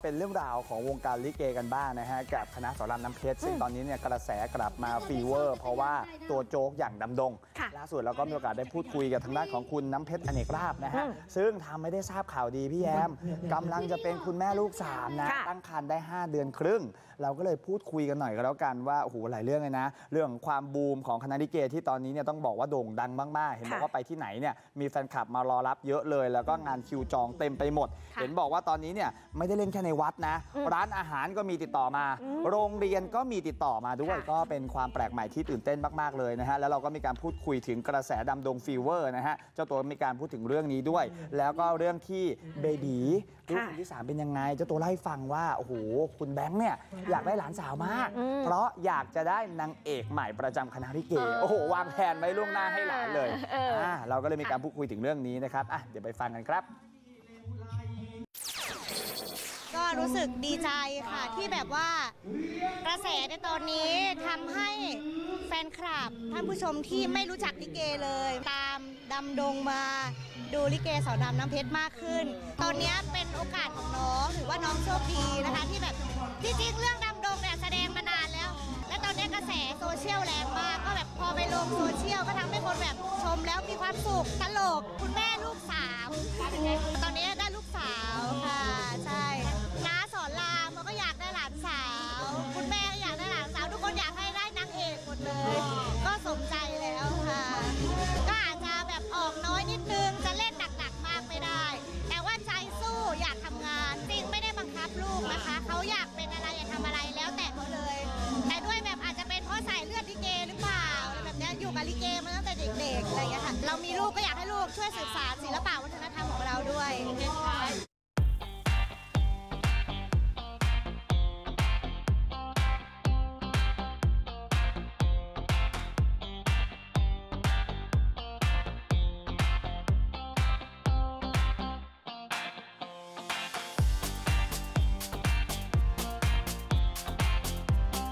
เป็นเรื่องราวของวงการลิเกกันบ้างนะฮะกับคณะสอนรามน้ำเพชรซึ่งตอนนี้เนี่ยกระแสกลับมาฟีเวอร์เพราะว่าตัวโจ๊กอย่างดำดงล่าสุดเราก็มีโอกาสได้พูดคุยกับทางด้านของคุณน้ำเพชรอเนกราบนะฮะซึ่งทำไม่ได้ทราบข่าวดีพี่แยมกำลังจะเป็นคุณแม่ลูก3นะตั้งครรภ์ได้5 เดือนครึ่งเราก็เลยพูดคุยกันหน่อยก็แล้วกันว่าโอ้โหหลายเรื่องเลยนะเรื่องความบูมของคณะลิเกที่ตอนนี้เนี่ยต้องบอกว่าโด่งดังมากๆเห็นบอกว่าไปที่ไหนเนี่ยมีแฟนคลับมารอรับเยอะเลยแล้วก็งานคิวจองเต็มไปหมดเห็นบอกว่าตอนนี้เนี่ยไม่ได้เล่นแค่ในวัดนะร้านอาหารก็มีติดต่อมาโรงเรียนก็มีติดต่อมาด้วยก็เป็นความแปลกใหม่ที่ตื่นเต้นมากๆเลยนะฮะแล้วเราก็มีการพูดคุยถึงกระแสดำดงฟีเวอร์นะฮะเจ้าตัวมีการพูดถึงเรื่องนี้ด้วยแล้วก็เรื่องที่เบบีลูกคนที่3เป็นยังไงเจ้าตัวเล่าให้ฟังว่าโอ้โหคุณแบงค์เนี่ยอยากได้หลานสาวมากเพราะอยากจะได้นางเอกใหม่ประจำคณะลิเกโอ้โหวางแผนไว้ล่วงหน้าให้หลานเลยเราก็เลยมีการพูดคุยถึงเรื่องนี้นะครับเดี๋ยวไปฟังกันครับก็รู้สึกดีใจค่ะที่แบบว่ากระแสในตอนนี้ทำให้แฟนคลับท่านผู้ชมที่ไม่รู้จักลิเกเลยตามดำดงมาดูลิเกสอนรามน้ำเพชรมากขึ้นตอนนี้เป็นโอกาสของน้องถือว่าน้องโชคดีนะคะที่แบบที่จริงเรื่องดำดงเนี่ยแสดงมานานแล้วและตอนนี้กระแสโซเชียลแรงมากก็แบบพอไปลงโซเชียลก็ทำให้คนแบบชมแล้วมีความสุขตลกคุณแม่ลูก3ตอนนี้ได้ลูกสาวค่ะใช่น้าสอนรามก็อยากได้หลานสาวคุณแม่ก็อยากได้หลานสาวทุกคนอยากให้ได้นางเอกหมดเลยก็สมใจแล้วค่ะก็อาจจะแบบออกน้อยนิดนึงจะเล่นหนักๆมากไม่ได้แต่ว่าใจสู้อยากทำงานจริงไม่ได้บังคับลูกนะคะเขาอยากเป็นอะไรอยากทำอะไรแล้วแต่เขาเลยแต่ด้วยแบบอาจจะเป็นเพราะสายเลือดลิเกหรือเปล่าแบบนี้อยู่กับลิเกมาตั้งแต่เด็กๆอะไรอย่างเงี้ยค่ะเรามีลูกก็อยากให้ลูกช่วยสืบสานศิลปะวัฒนธรรมของเราด้วย